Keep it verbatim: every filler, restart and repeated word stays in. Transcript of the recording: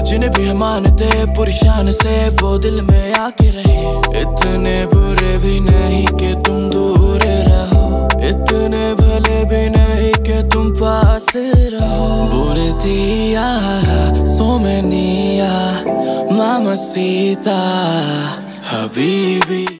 जिन्हें भी हम मानते पूरी शान से वो दिल में आके रहे। इतने बुरे भी नहीं कि तुम दूर रहो, इतने भले भी नहीं कि तुम पास रहो। Buenadia, Somenia, Mamacita, Habibi.